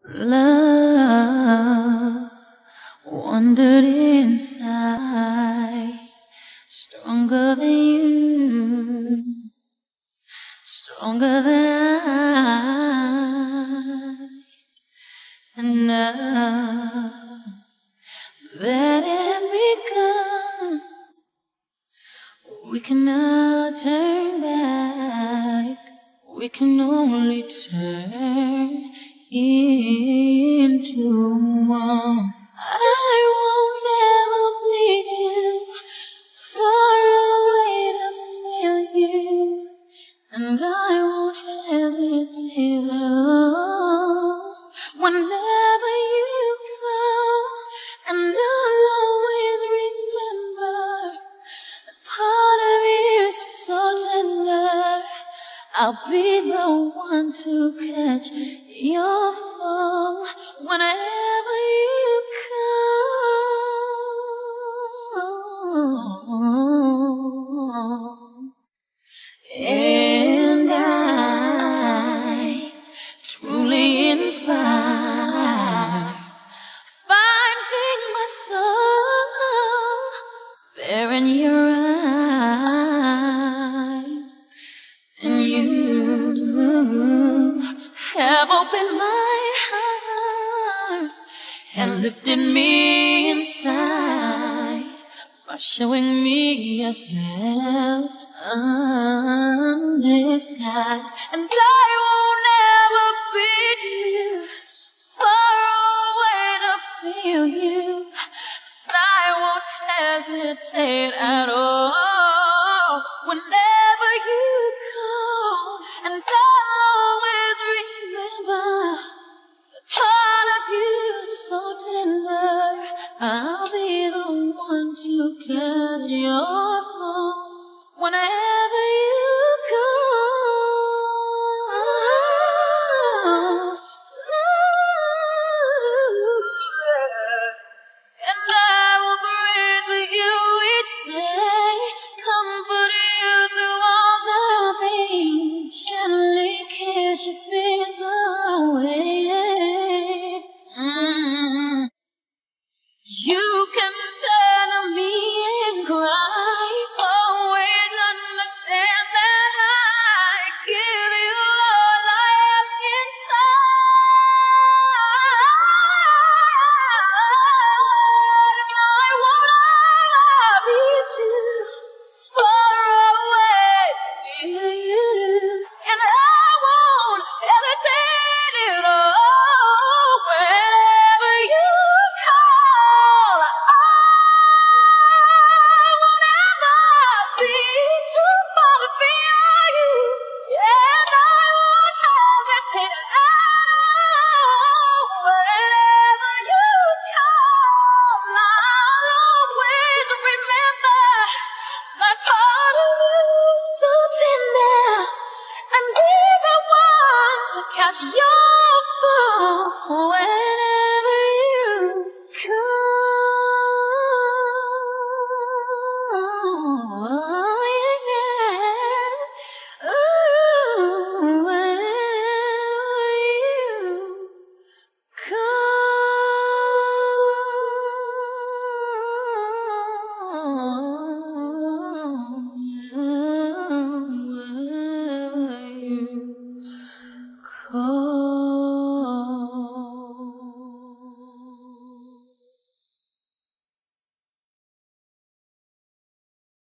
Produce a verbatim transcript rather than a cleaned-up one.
Love wandered inside, stronger than you, stronger than I. And now that it has begun, we cannot turn back. We can only turn into one. I won't ever be too far away to feel you, and I won't hesitate at all whenever you come. And I'll always remember that part of you so tender. I'll be the one to catch your fall whenever you come. And I, truly inspired, finding my soul there in your eyes. And you have opened my heart and lifted me inside by showing me yourself undisguised. And I won't ever be too far away to feel you. I won't hesitate at all